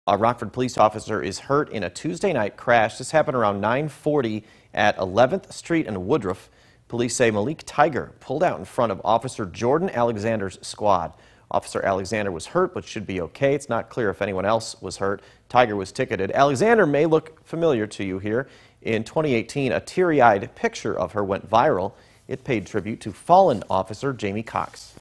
A Rockford police officer is hurt in a Tuesday night crash. This happened around 9:40 at 11th Street and Woodruff. Police say Malik Tiger pulled out in front of Officer Jordan Alexander's squad. Officer Alexander was hurt but should be okay. It's not clear if anyone else was hurt. Tiger was ticketed. Alexander may look familiar to you here. In 2018, a teary-eyed picture of her went viral. It paid tribute to fallen officer Jamie Cox.